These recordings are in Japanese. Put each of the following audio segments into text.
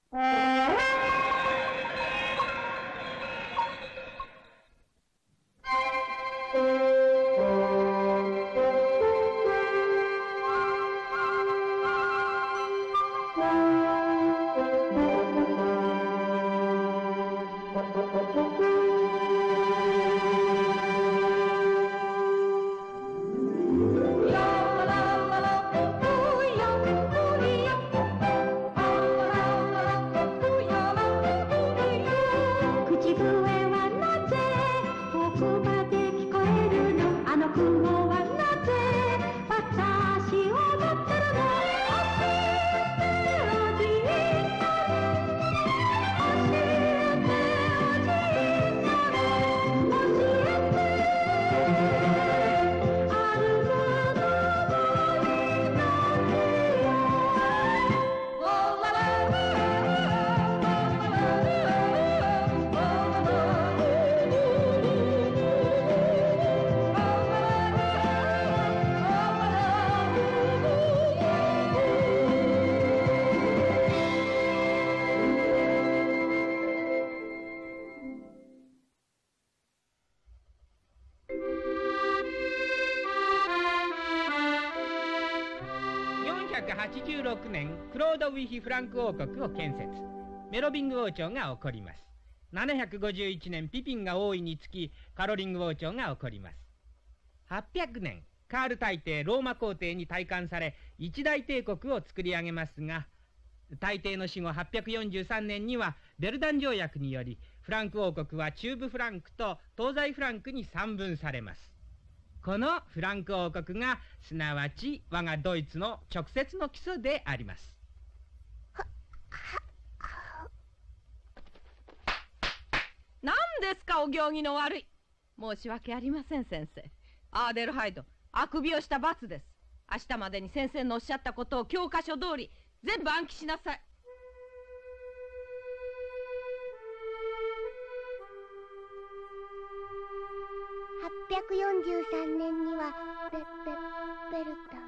486年、クロード・ウィヒ・フランク王国を建設。メロビング王朝が起こります。751年、ピピンが王位につき、カロリング王朝が起こります。800年、カール大帝ローマ皇帝に戴冠され、一大帝国を作り上げますが、大帝の死後843年には、ベルダン条約により、フランク王国は中部フランクと東西フランクに三分されます。このフランク王国が、すなわち我がドイツの直接の基礎であります。 何ですか、お行儀の悪い。申し訳ありません、先生。アーデルハイド、あくびをした罰です。明日までに先生のおっしゃったことを教科書通り全部暗記しなさい。 843年にはベルタ。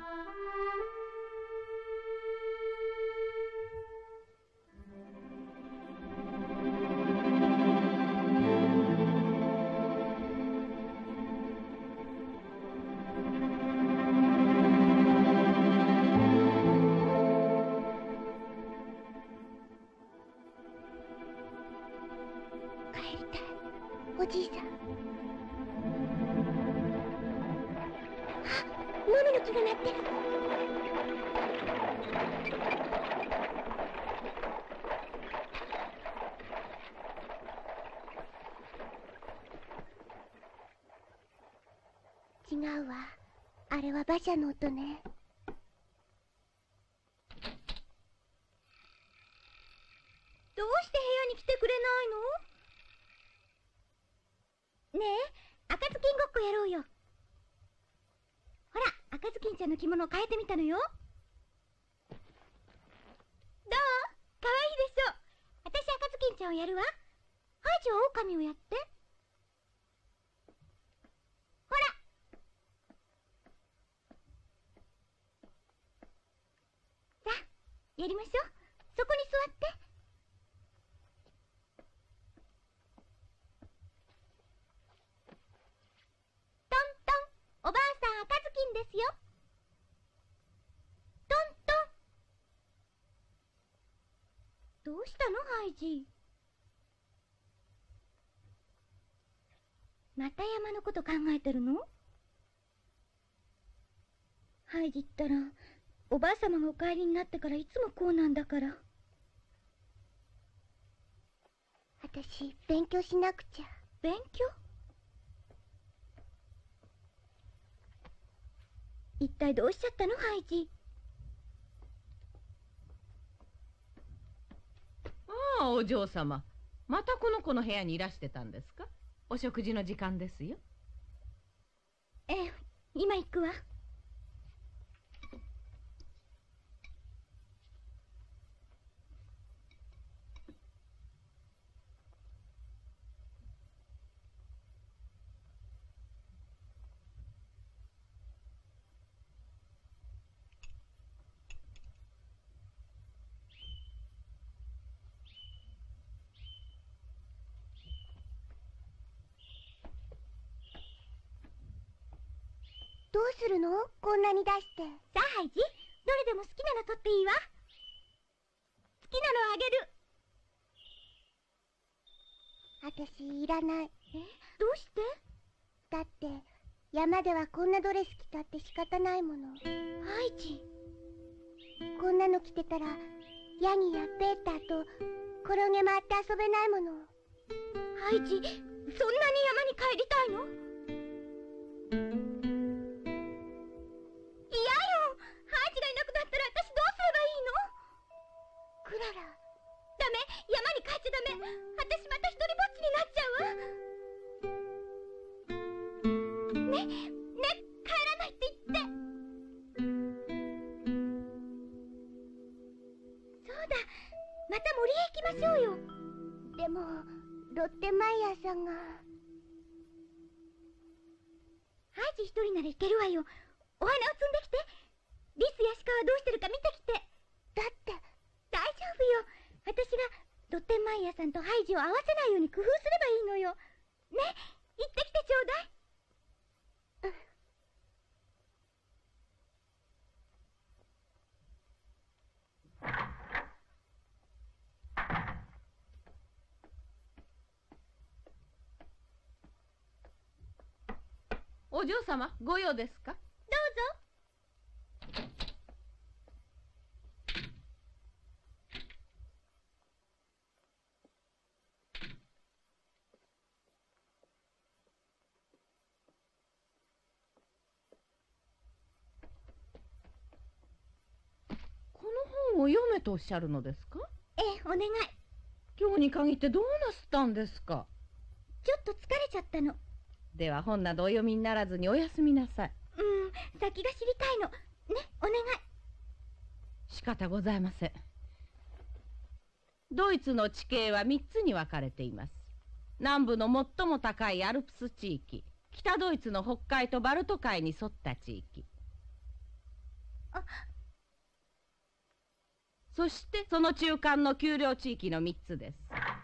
帰りたい、おじいさん。モノの木が鳴ってる。違うわ、あれは馬車の音ね。どうして部屋に来てくれないの？ねえ、赤ずきんごっこやろうよ。ほら、赤ずきんちゃんの着物を変えてみたのよ。どう？かわいいでしょ。私赤ずきんちゃんをやるわ。ハイジは狼をやって。ほら。さあ、やりましょう。そこに座って。トントン、おばあさん赤ずきんですよ。トントン。どうしたの、ハイジ。また山のこと考えてるの？ハイジったら、おばあ様がお帰りになってからいつもこうなんだから。私、勉強しなくちゃ。勉強？一体どうしちゃったの、ハイジ。 ああ、お嬢様。またこの子の部屋にいらしてたんですか？お食事の時間ですよ。 ええ、今行くわ。 うするの？こんなに出して。さあハイジ、どれでも好きなの取っていいわ。好きなのあげる。私いらない。どうして？だって山ではこんなドレス着たって仕方ないもの。ハイジ、こんなの着てたらヤギやペーターと転げ回って遊べないもの。ハイジ、そんなに山に帰りたいの？嫌よ。ハイジがいなくなったら私どうすればいいの？クララ。ダメ、山に帰っちゃダメ。私また一人ぼっちになっちゃうわ。ね、帰らないって言って。そうだ、また森へ行きましょうよ。でもロッテマイヤーさんが。ハイジ一人なら行けるわよ。お花を摘んできて。リスや鹿はどうしてるか見てきて。だって大丈夫よ。私がロッテンマイヤーさんとハイジを合わせないように工夫すればいいのよ。ね、行ってきてちょうだい。 お嬢様、ご用ですか？ どうぞ。 この本を読めとおっしゃるのですか？ ええ、お願い。 今日に限ってどうなすったんですか？ ちょっと疲れちゃったの。 では本などお読みにならずにお休みなさい。 先が知りたいの。ね、お願い。 仕方ございません。ドイツの地形は3つに分かれています。南部の最も高いアルプス地域、北ドイツの北海とバルト海に沿った地域、そしてその中間の丘陵地域の3つです。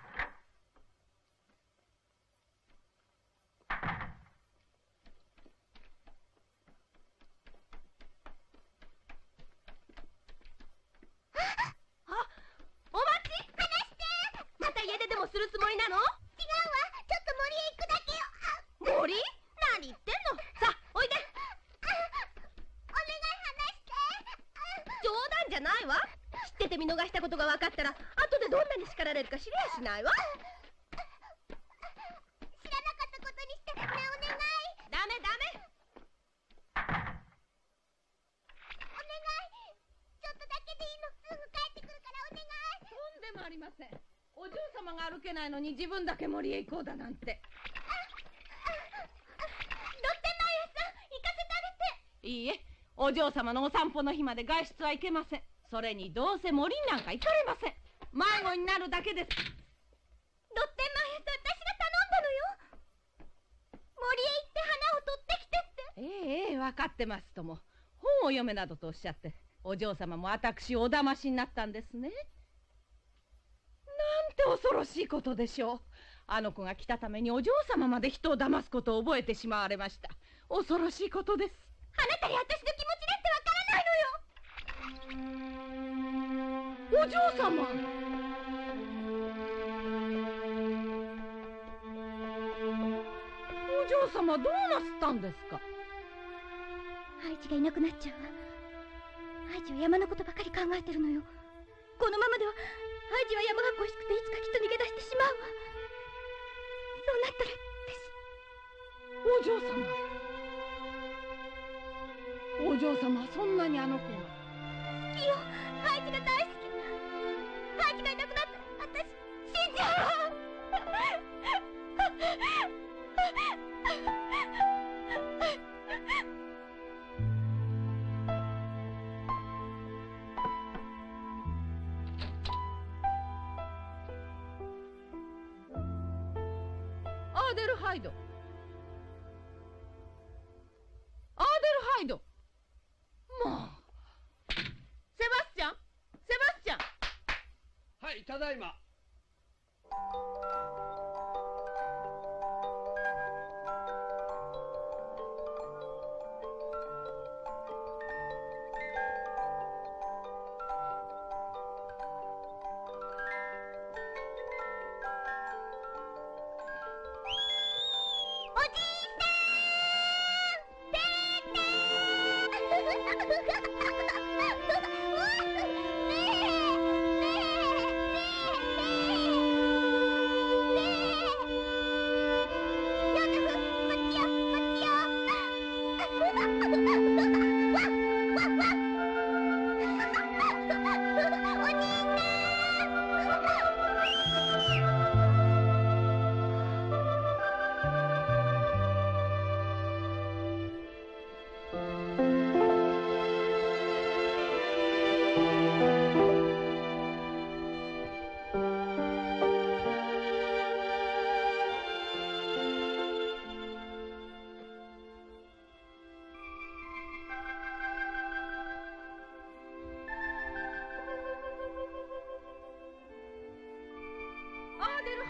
お待ち。離して。また家出でもするつもりなの？違うわ、ちょっと森へ行くだけよ。 森？何言ってんの？さあ、おいで。 お願い、離して。 冗談じゃないわ。知ってて見逃したことが分かったら後でどんなに叱られるか知りやしないわ。 知らなかったことにして。ね、お願い。 ダメダメ。 お願い。ちょっとだけでいいの。すぐ帰ってくるからお願い。 とんでもありません。お嬢様が歩けないのに自分だけ森へ行こうだなんて。 ロッテンマイヤーさん、行かせてあげて。 いいえ、お嬢様のお散歩の日まで外出はいけません。それにどうせ森になんか行かれません。迷子になるだけです。 ロッテンマイヤーさん、私が頼んだのよ。森へ行って花を取ってきてって。 ええ、分かってますとも。本を読めなどとおっしゃってお嬢様も私をお騙しになったんですね。なんて恐ろしいことでしょう。あの子が来たためにお嬢様まで人を騙すことを覚えてしまわれました。恐ろしいことです。 あなたに私の気持ちだってわからないのよ。 お嬢様。お嬢様、どうなすったんですか？ ハイジがいなくなっちゃうわ。ハイジは山のことばかり考えてるのよ。このままではハイジは山が恋しくていつかきっと逃げ出してしまうわ。そうなったらお嬢様。お嬢様、そんなにあの子が。 好きよ。ハイジが大好き。ハイジがいなくなったら私死んじゃう。 アーデルハイド。アーデルハイド。もう。セバスチャン、セバスチャン。 はい、ただいま。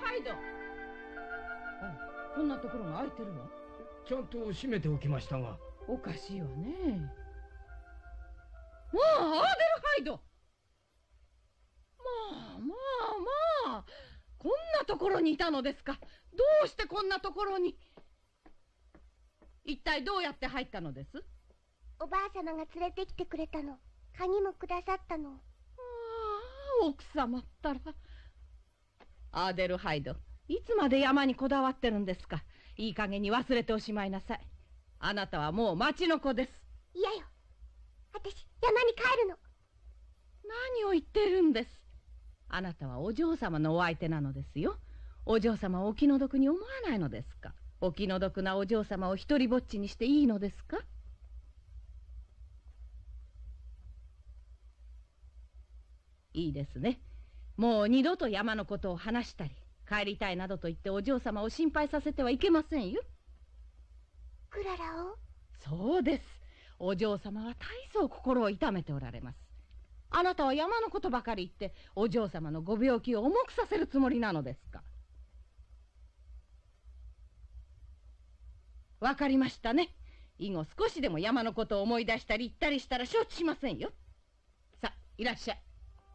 ハイド。こんなところが空いてるの？ ちゃんと閉めておきましたが。 おかしいわね。まあ、アーデルハイド。まあ、こんなところにいたのですか。どうしてこんなところに。一体どうやって入ったのです？ おばあ様が連れてきてくれたの。鍵もくださったの。 奥様ったら。アーデルハイド、いつまで山にこだわってるんですか。いい加減に忘れておしまいなさい。あなたはもう町の子です。 嫌よ。私、山に帰るの。 何を言ってるんです。あなたはお嬢様のお相手なのですよ。お嬢様をお気の毒に思わないのですか。お気の毒なお嬢様を一人ぼっちにしていいのですか。いいですね。もう二度と山のことを話したり帰りたいなどと言ってお嬢様を心配させてはいけませんよ。 クララを？ そうです。お嬢様は大層心を痛めておられます。あなたは山のことばかり言ってお嬢様のご病気を重くさせるつもりなのですか。わかりましたね。以後少しでも山のことを思い出したり言ったりしたら承知しませんよ。さあ、いらっしゃい。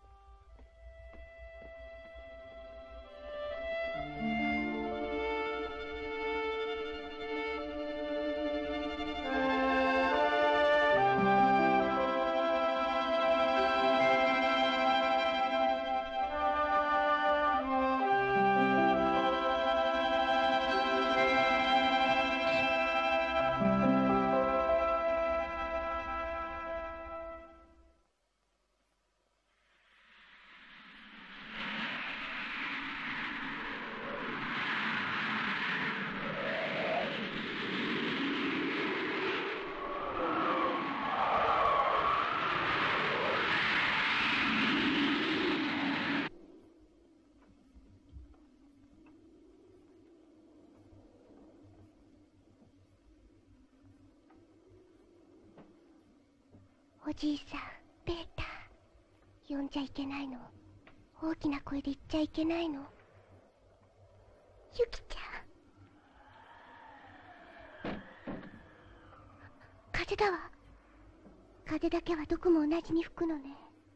おじいさん、ベータ。呼んじゃいけないの。大きな声で言っちゃいけないの。ユキちゃん。風だわ。風だけはどこも同じに吹くのね。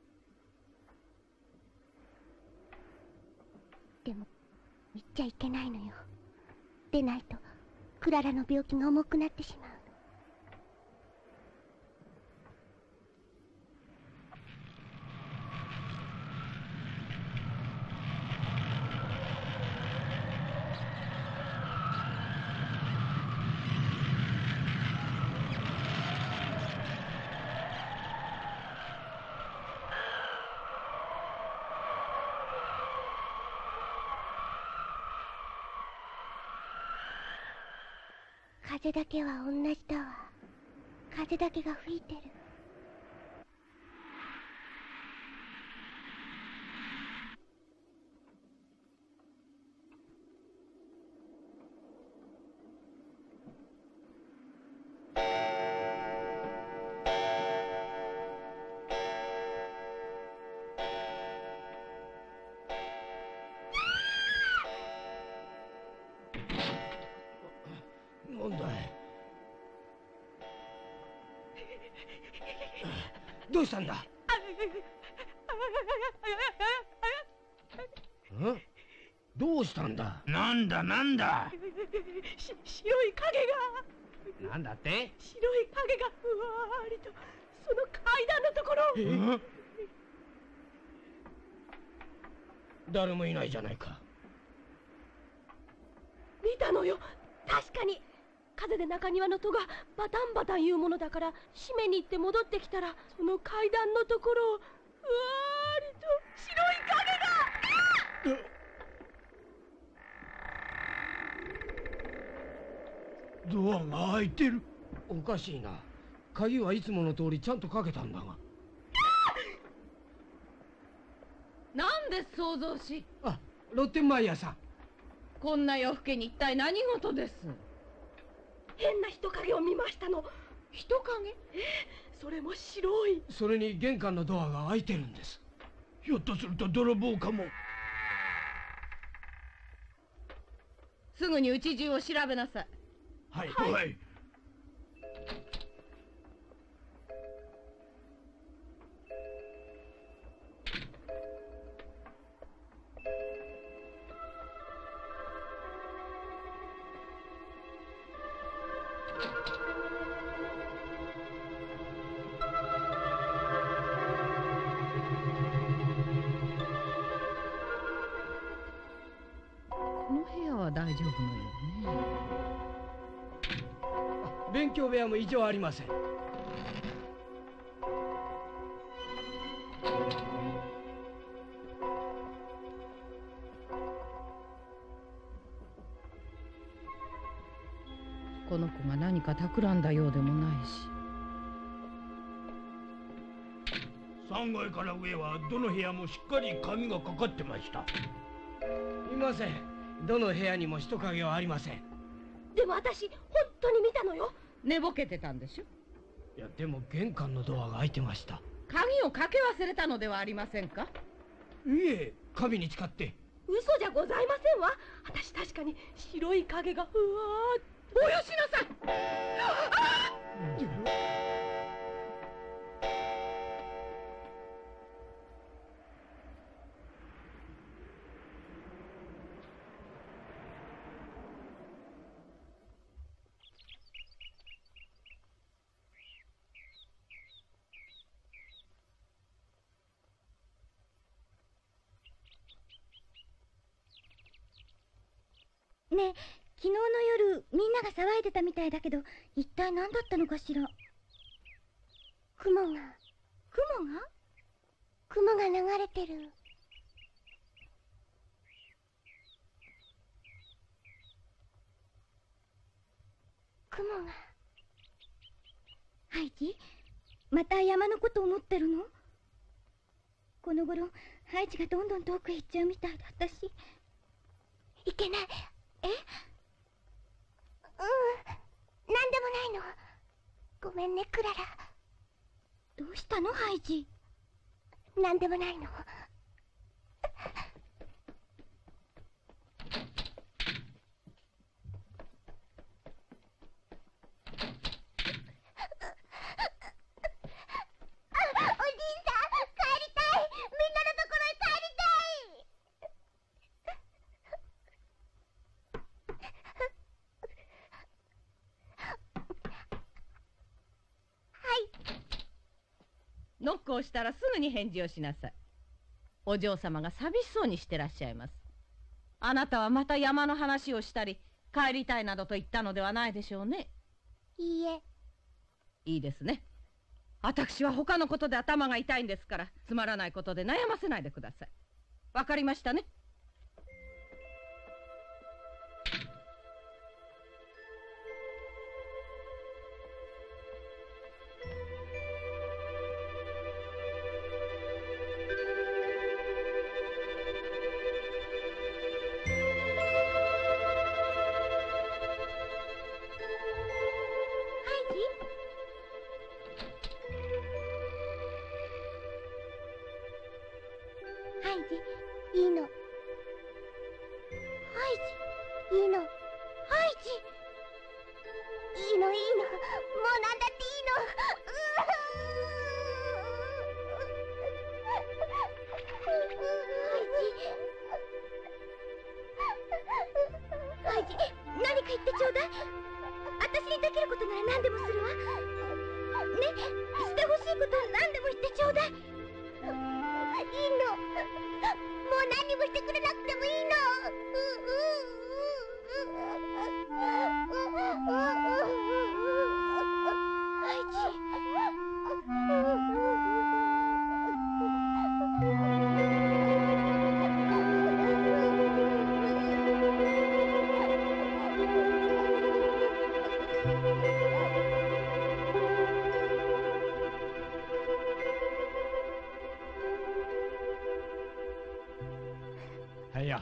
でも言っちゃいけないのよ。でないとクララの病気が重くなってしまうの。風だけは同じだわ。風だけが吹いてる。 なんだい。どうしたんだ。ん？どうしたんだ。 なんだ白い影が。 なんだって。 白い影がふわりとその階段のところ。 誰もいないじゃないか。 見たのよ。確かに風で中庭の戸がバタンバタン言うものだから閉めに行って戻ってきたらその階段のところをふわりと白い影が。 ドアが開いてる。おかしいな。鍵はいつもの通りちゃんとかけたんだが。 なんです想像し。 あ、ロッテンマイヤーさん。 こんな夜更けに一体何事です。変な人影を見ましたの。人影？それも白い。 それに玄関のドアが開いてるんです。ひょっとすると泥棒かも。 すぐに家中を調べなさい。 はいはい。 この部屋は大丈夫のようね。 勉強部屋も異常ありません。 この子が何か企んだようでもないし。 3階から上はどの部屋もしっかり鍵がかかってました。 いません。どの部屋にも人影はありません。 でも私本当に見たのよ。 寝ぼけてたんでしょ。 いやでも玄関のドアが開いてました。 鍵をかけ忘れたのではありませんか。 いえ、神に誓って。 嘘じゃございませんわ。私確かに白い影がふわーっ。 およしなさい。 ねえ、昨日の夜みんなが騒いでたみたいだけど、一体何だったのかしら。雲が流れてる。雲が。ハイジ、また山のこと思ってるの？この頃ハイジがどんどん遠くへ行っちゃうみたいで、私いけない。え？なんでもないの。ごめんね、クララ。どうしたの、ハイジ？なんでもないの。 ノックをしたらすぐに返事をしなさい。お嬢様が寂しそうにしてらっしゃいます。あなたはまた山の話をしたり帰りたいなどと言ったのではないでしょうね。 いいえ。 いいですね。私は他のことで頭が痛いんですから、つまらないことで悩ませないでください。わかりましたね。 ハイジ、いいの。ハイジ、いいの。ハイジ、いいのいいの。もうなんだっていいの。ハイジ、何か言ってちょうだい。私にできることなら何でもするわ。ね、してほしいこと何でも言ってちょうだい。いいの。もう何にもしてくれなくてもいいの。ハイジ。 はいや。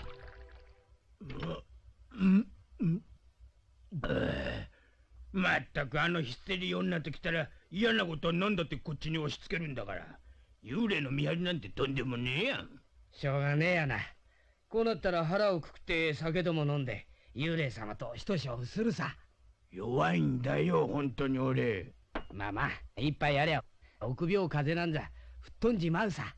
まったくあのヒステリー女ときたら嫌なことは何だってこっちに押し付けるんだから。幽霊の見張りなんてとんでもねえやん。 しょうがねえやな。こうなったら腹をくくって酒でも飲んで幽霊様と一勝負するさ。 弱いんだよ本当に俺。 まあまあ一杯やりゃ臆病風なんざ吹っ飛んじまうさ。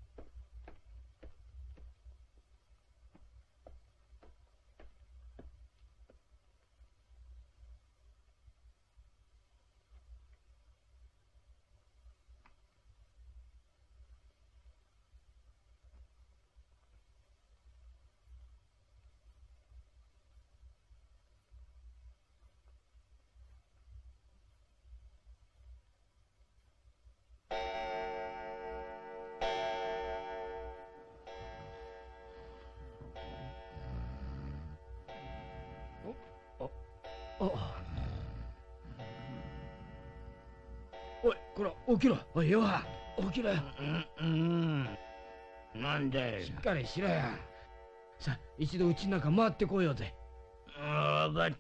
おい、こら起きろ。おい、よは起きろよ。 なんだよ。 しっかりしろや。さあ一度うちの中回ってこようぜ。 分かった。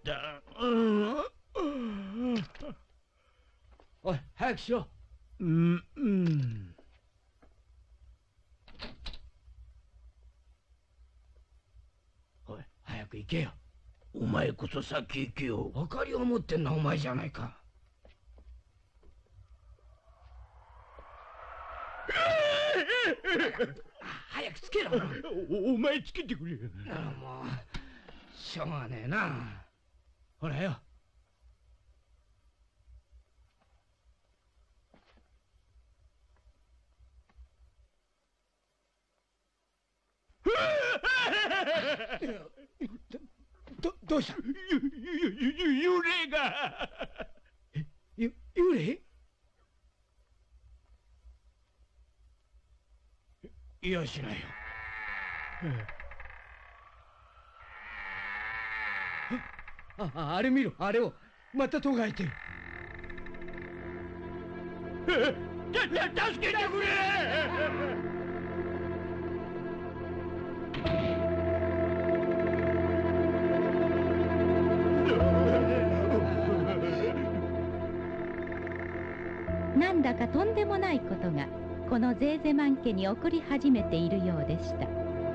おい早くしろ。おい早く行けよ。 お前こそ先行けよ。 明かりを持ってんのはお前じゃないか。早くつけろ。 お前つけてくれ。 もうしょうがねえな。ほらよ。どうした？ 幽霊が。 幽霊？いやしないよ。あれ見ろ、あれをまたとがいてる。 助けてくれ。 なんだかとんでもないことがこのゼーゼマン家に起こり始めているようでした。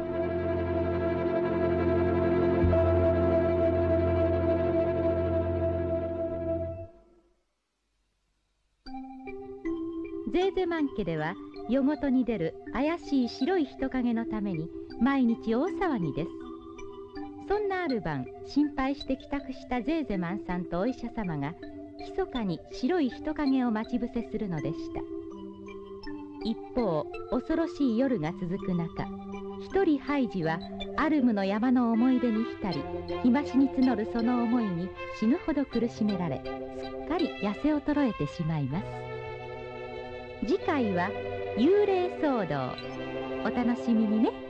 ゼーゼマン家では夜ごとに出る怪しい白い人影のために毎日大騒ぎです。そんなある晩、心配して帰宅したゼーゼマンさんとお医者様が密かに白い人影を待ち伏せするのでした。一方、恐ろしい夜が続く中、一人ハイジはアルムの山の思い出に浸り、日増しに募るその思いに死ぬほど苦しめられ、すっかり痩せ衰えてしまいます。次回は幽霊騒動。お楽しみにね。